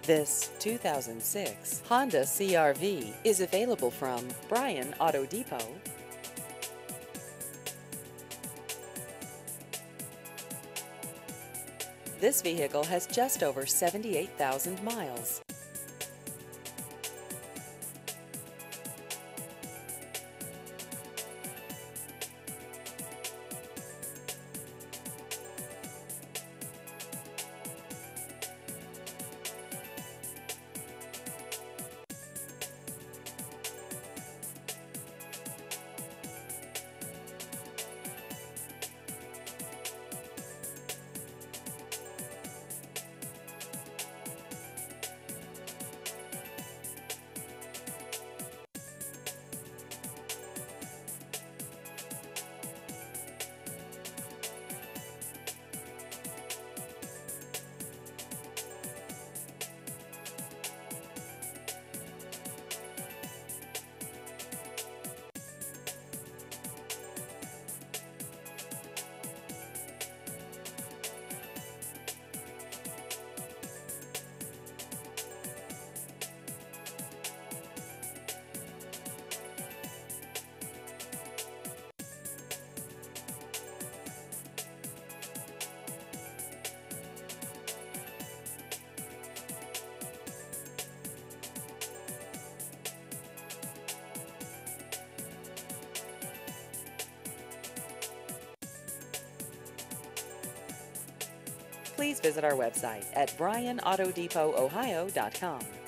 This 2006 Honda CR-V is available from Bryan Auto Depot. This vehicle has just over 78,000 miles. Please visit our website at BryanAutoDepotOhio.com.